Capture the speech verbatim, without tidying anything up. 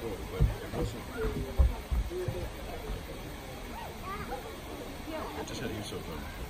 before, but it wasn't. I just had to use something.